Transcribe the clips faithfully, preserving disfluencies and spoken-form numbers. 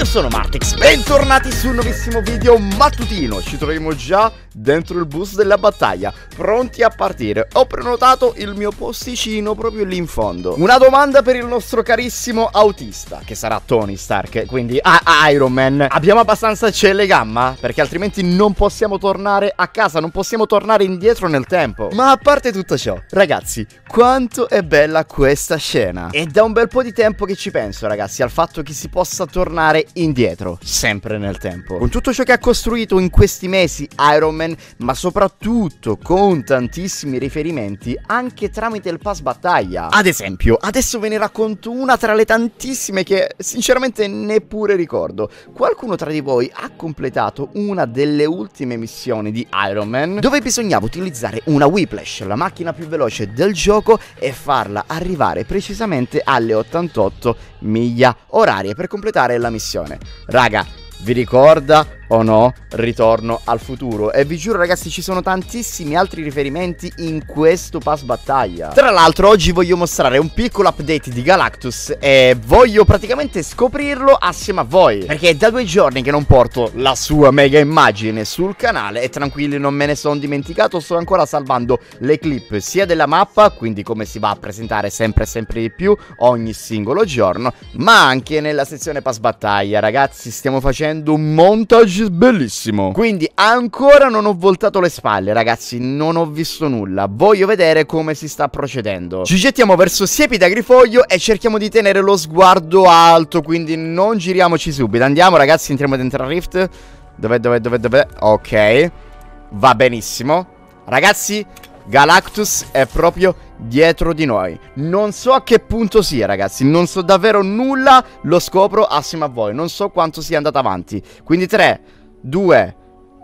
io sono Martix, bentornati su un nuovissimo video mattutino. Ci troviamo già dentro il bus della battaglia, pronti a partire. Ho prenotato il mio posticino proprio lì in fondo. Una domanda per il nostro carissimo autista, che sarà Tony Stark, quindi ah, Iron Man. Abbiamo abbastanza celle gamma? Perché altrimenti non possiamo tornare a casa, non possiamo tornare indietro nel tempo. Ma a parte tutto ciò, ragazzi, quanto è bella questa scena. È da un bel po' di tempo che ci penso, ragazzi, al fatto che si possa tornare indietro, sempre nel tempo. Con tutto ciò che ha costruito in questi mesi Iron Man, ma soprattutto con tantissimi riferimenti anche tramite il pass battaglia. Ad esempio, adesso ve ne racconto una tra le tantissime che sinceramente neppure ricordo. Qualcuno tra di voi ha completato una delle ultime missioni di Iron Man, dove bisognava utilizzare una Whiplash, la macchina più veloce del gioco, e farla arrivare precisamente alle ottantotto miglia orarie per completare la missione. Raga, vi ricorda o no Ritorno al futuro? E vi giuro, ragazzi, ci sono tantissimi altri riferimenti in questo pass battaglia. Tra l'altro oggi voglio mostrare un piccolo update di Galactus e voglio praticamente scoprirlo assieme a voi, perché è da due giorni che non porto la sua mega immagine sul canale. E tranquilli, non me ne sono dimenticato, sto ancora salvando le clip sia della mappa, quindi come si va a presentare sempre e sempre di più ogni singolo giorno, ma anche nella sezione pass battaglia. Ragazzi, stiamo facendo un montage bellissimo, quindi ancora non ho voltato le spalle, ragazzi, non ho visto nulla. Voglio vedere come si sta procedendo. Ci gettiamo verso Siepi d'Agrifoglio e cerchiamo di tenere lo sguardo alto, quindi non giriamoci subito. Andiamo, ragazzi, entriamo dentro il Rift. Dov'è, dov'è, dov'è, dov'è? Ok, va benissimo. Ragazzi, Galactus è proprio dietro di noi. Non so a che punto sia, ragazzi, non so davvero nulla, lo scopro assieme a voi. Non so quanto sia andato avanti. Quindi tre, due,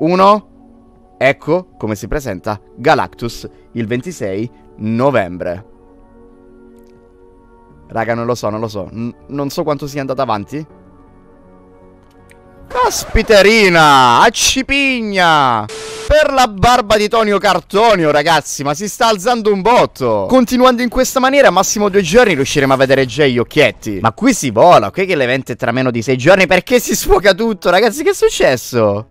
uno. Ecco come si presenta Galactus il ventisei novembre. Raga, non lo so, non lo so. N non so quanto sia andato avanti. Caspiterina, accipigna! Per la barba di Tonio Cartonio, ragazzi, ma si sta alzando un botto. Continuando in questa maniera, massimo due giorni riusciremo a vedere già gli occhietti. Ma qui si vola, qui che l'evento è tra meno di sei giorni. Perché si sfoca tutto, ragazzi? Che è successo?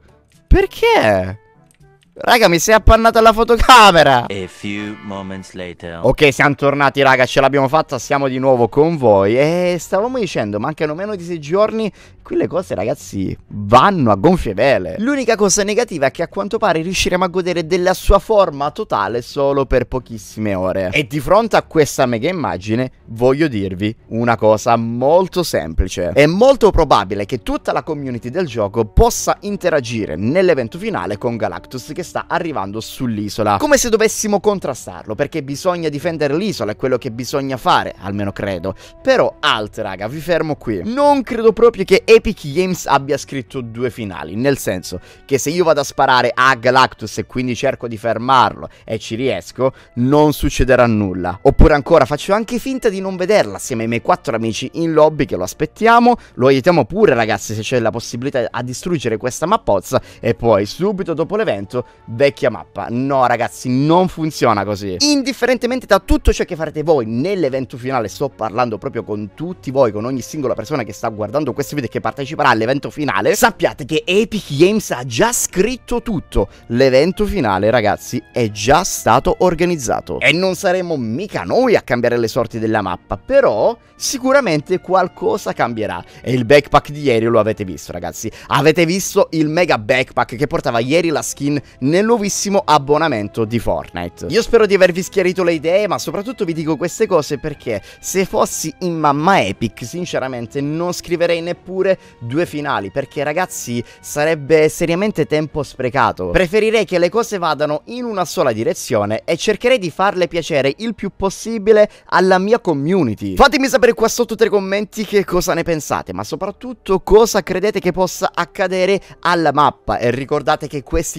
Perché? Raga, mi sei appannata la fotocamera. A few moments later. Ok, siamo tornati, raga, ce l'abbiamo fatta, siamo di nuovo con voi. E stavamo dicendo, mancano meno di sei giorni. Qui le cose, ragazzi, vanno a gonfie vele. L'unica cosa negativa è che a quanto pare riusciremo a godere della sua forma totale solo per pochissime ore. E di fronte a questa mega immagine voglio dirvi una cosa molto semplice. È molto probabile che tutta la community del gioco possa interagire nell'evento finale con Galactus che sta arrivando sull'isola, come se dovessimo contrastarlo, perché bisogna difendere l'isola, è quello che bisogna fare, almeno credo. Però alt, raga, vi fermo qui. Non credo proprio che Epic Games abbia scritto due finali, nel senso che se io vado a sparare a Galactus e quindi cerco di fermarlo e ci riesco, non succederà nulla. Oppure ancora faccio anche finta di non vederla assieme ai miei quattro amici in lobby che lo aspettiamo, lo aiutiamo pure, ragazzi, se c'è la possibilità a distruggere questa mappozza, e poi subito dopo l'evento vecchia mappa. No, ragazzi, non funziona così. Indifferentemente da tutto ciò che farete voi nell'evento finale, sto parlando proprio con tutti voi, con ogni singola persona che sta guardando questo video e che parteciperà all'evento finale, sappiate che Epic Games ha già scritto tutto. L'evento finale, ragazzi, è già stato organizzato e non saremo mica noi a cambiare le sorti della mappa, però sicuramente qualcosa cambierà. E il backpack di ieri lo avete visto, ragazzi. Avete visto il mega backpack che portava ieri la skin nel nuovissimo abbonamento di Fortnite. Io spero di avervi schiarito le idee, ma soprattutto vi dico queste cose perché se fossi in mamma Epic, sinceramente non scriverei neppure due finali, perché, ragazzi, sarebbe seriamente tempo sprecato. Preferirei che le cose vadano in una sola direzione e cercherei di farle piacere il più possibile alla mia community. Fatemi sapere qua sotto tra i commenti che cosa ne pensate, ma soprattutto cosa credete che possa accadere alla mappa. E ricordate che questi giorni,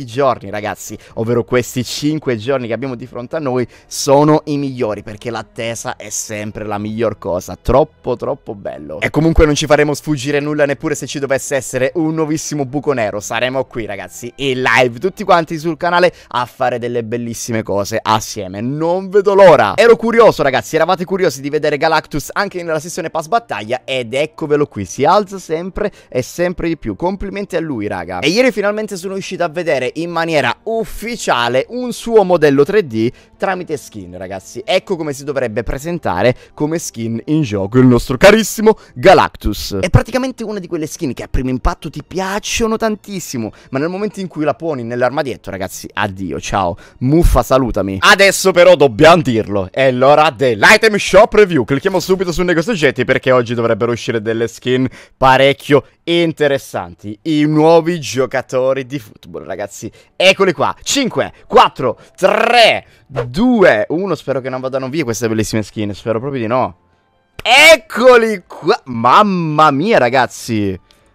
giorni, ragazzi, ovvero questi cinque giorni che abbiamo di fronte a noi, sono i migliori, perché l'attesa è sempre la miglior cosa. Troppo troppo bello. E comunque non ci faremo sfuggire nulla, neppure se ci dovesse essere un nuovissimo buco nero. Saremo qui, ragazzi, in live tutti quanti sul canale a fare delle bellissime cose assieme. Non vedo l'ora. Ero curioso, ragazzi, eravate curiosi di vedere Galactus anche nella sessione pass battaglia, ed eccovelo qui, si alza sempre e sempre di più. Complimenti a lui, raga. E ieri finalmente sono riuscito a vedere in maniera ufficiale un suo modello tre D tramite skin, ragazzi. Ecco come si dovrebbe presentare come skin in gioco il nostro carissimo Galactus. È praticamente una di quelle skin che a primo impatto ti piacciono tantissimo, ma nel momento in cui la poni nell'armadietto, ragazzi, addio, ciao, muffa, salutami. Adesso però dobbiamo dirlo, è l'ora dell'item shop review. Clicchiamo subito su negozio oggetti, perché oggi dovrebbero uscire delle skin parecchio interessanti. I nuovi giocatori di football, ragazzi. Eccoli qua. Cinque, quattro, tre, due, uno. Spero che non vadano via queste bellissime skin. Spero proprio di no. Eccoli qua. Mamma mia, ragazzi.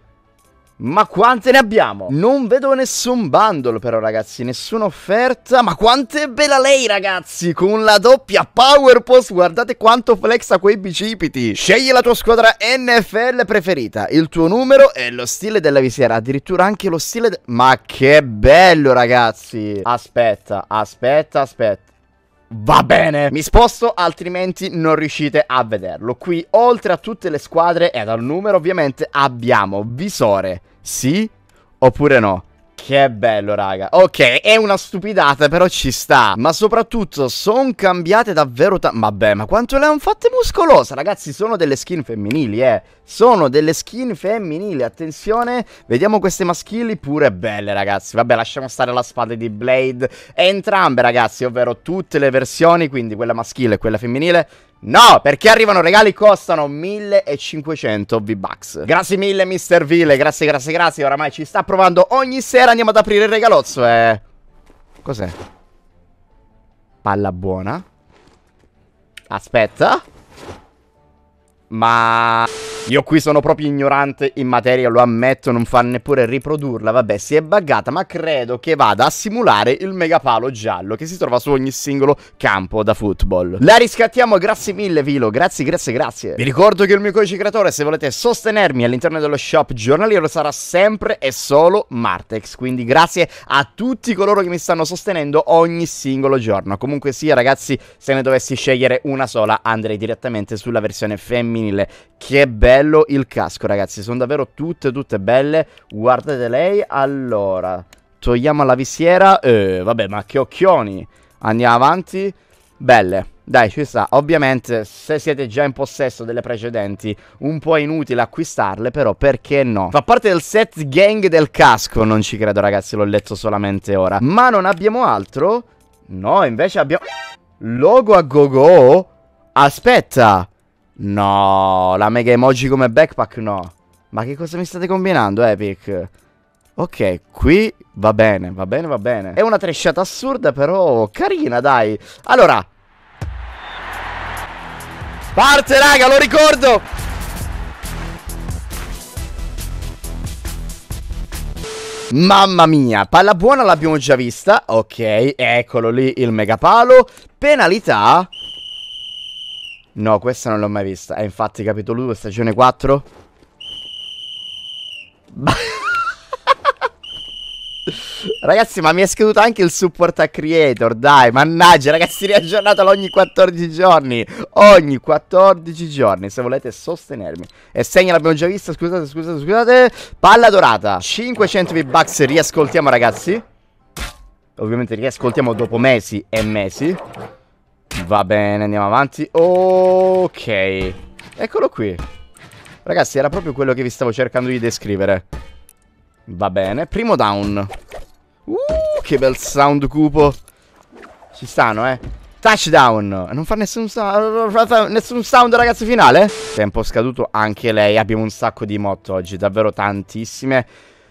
Ma quante ne abbiamo? Non vedo nessun bundle però, ragazzi, nessuna offerta. Ma quanto è bella lei, ragazzi, con la doppia power pose. Guardate quanto flexa quei bicipiti. Scegli la tua squadra N F L preferita, il tuo numero e lo stile della visiera. Addirittura anche lo stile de... Ma che bello, ragazzi. Aspetta, aspetta, aspetta. Va bene, mi sposto, altrimenti non riuscite a vederlo. Qui, oltre a tutte le squadre e dal numero, ovviamente, abbiamo visore. Sì oppure no? Che bello, raga. Ok, è una stupidata, però ci sta. Ma soprattutto sono cambiate davvero tanto. Vabbè, ma quanto le hanno fatte muscolose, ragazzi. Sono delle skin femminili, eh. Sono delle skin femminili, attenzione. Vediamo queste maschili, pure belle, ragazzi. Vabbè, lasciamo stare la spada di Blade. Entrambe, ragazzi, ovvero tutte le versioni, quindi quella maschile e quella femminile. No, perché arrivano regali, costano millecinquecento V-Bucks. Grazie mille, mister Ville, grazie, grazie, grazie. Oramai ci sta provando ogni sera. Andiamo ad aprire il regalozzo, eh. Cos'è? Palla buona. Aspetta. Ma... io qui sono proprio ignorante in materia, lo ammetto, non fa neppure riprodurla. Vabbè, si è buggata, ma credo che vada a simulare il megapalo giallo che si trova su ogni singolo campo da football. La riscattiamo, grazie mille Vilo, grazie, grazie, grazie. Vi ricordo che il mio codice creatore, se volete sostenermi all'interno dello shop giornaliero, sarà sempre e solo Martex. Quindi grazie a tutti coloro che mi stanno sostenendo ogni singolo giorno. Comunque sia, ragazzi, se ne dovessi scegliere una sola, andrei direttamente sulla versione femminile. Che bello il casco, ragazzi, sono davvero tutte tutte belle. Guardate lei. Allora, togliamo la visiera. Eh, vabbè, ma che occhioni. Andiamo avanti. Belle, dai, ci sta. Ovviamente, se siete già in possesso delle precedenti, un po' inutile acquistarle, però perché no? Fa parte del set gang del casco. Non ci credo, ragazzi, l'ho letto solamente ora. Ma non abbiamo altro? No, invece abbiamo logo a go-go. Aspetta. No, la mega emoji come backpack no. Ma che cosa mi state combinando, Epic? Ok, qui va bene, va bene, va bene. È una tresciata assurda, però carina, dai. Allora, parte, raga, lo ricordo. Mamma mia, palla buona l'abbiamo già vista. Ok, eccolo lì il megapalo. Penalità. No, questa non l'ho mai vista. È infatti capitolo due, stagione quattro. Ragazzi, ma mi è scaduto anche il support a creator. Dai, mannaggia, ragazzi, riaggiornatelo ogni quattordici giorni. Ogni quattordici giorni, se volete sostenermi. E segna l'abbiamo già vista, scusate, scusate, scusate. Palla dorata, cinquecento V-Bucks, riascoltiamo, ragazzi. Ovviamente riascoltiamo dopo mesi e mesi. Va bene, andiamo avanti. Ok, eccolo qui. Ragazzi, era proprio quello che vi stavo cercando di descrivere. Va bene, primo down. Uh, che bel sound cupo. Ci stanno, eh. Touchdown. Non fa nessun sound, nessun sound, ragazzi, finale. Tempo scaduto anche lei. Abbiamo un sacco di mod oggi, davvero tantissime.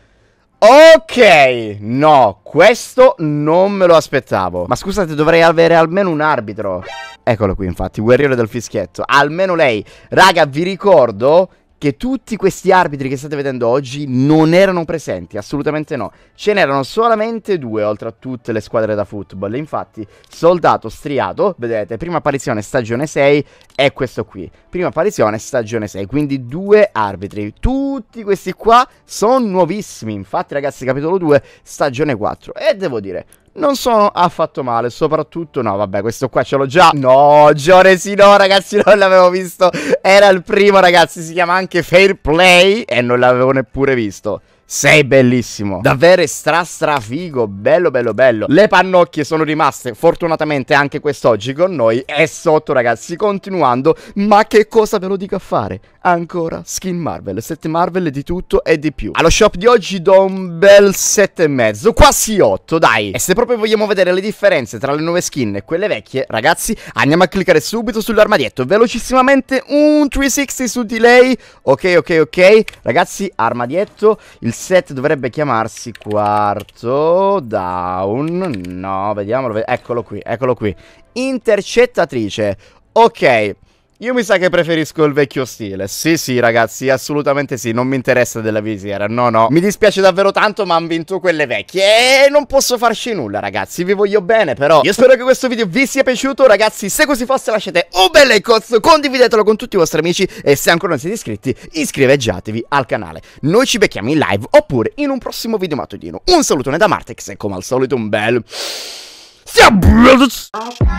Ok, no, questo non me lo aspettavo. Ma scusate, dovrei avere almeno un arbitro. Eccolo qui, infatti, guerriero del fischietto. Almeno lei. Raga, vi ricordo che tutti questi arbitri che state vedendo oggi non erano presenti, assolutamente no. Ce n'erano solamente due oltre a tutte le squadre da football. Infatti Soldato Striato, vedete, prima apparizione stagione sei e questo qui, prima apparizione stagione sei, quindi due arbitri. Tutti questi qua sono nuovissimi, infatti ragazzi capitolo due stagione quattro, e devo dire non sono affatto male, soprattutto no, vabbè, questo qua ce l'ho già. No, Gioresi no, ragazzi, non l'avevo visto. Era il primo, ragazzi, si chiama anche Fair Play e non l'avevo neppure visto. Sei bellissimo, davvero stra stra figo, bello bello bello. Le pannocchie sono rimaste fortunatamente anche quest'oggi con noi. E sotto ragazzi, continuando, ma che cosa ve lo dico a fare? Ancora skin Marvel, sette Marvel di tutto e di più. Allo shop di oggi do un bel sette e mezzo, quasi otto dai. E se proprio vogliamo vedere le differenze tra le nuove skin e quelle vecchie, ragazzi, andiamo a cliccare subito sull'armadietto, velocissimamente un trecentosessanta su di lei. Ok ok ok, ragazzi, armadietto. Il set dovrebbe chiamarsi quarto down. No, vediamolo, eccolo qui, eccolo qui. Intercettatrice. Ok, io mi sa che preferisco il vecchio stile. Sì sì ragazzi, assolutamente sì. Non mi interessa della visiera, no no. Mi dispiace davvero tanto, ma hanno vinto quelle vecchie e non posso farci nulla ragazzi. Vi voglio bene però. Io spero che questo video vi sia piaciuto ragazzi. Se così fosse lasciate un bel like, condividetelo con tutti i vostri amici. E se ancora non siete iscritti, iscrivetevi al canale. Noi ci becchiamo in live oppure in un prossimo video mattutino. Un salutone da Martex e come al solito un bel...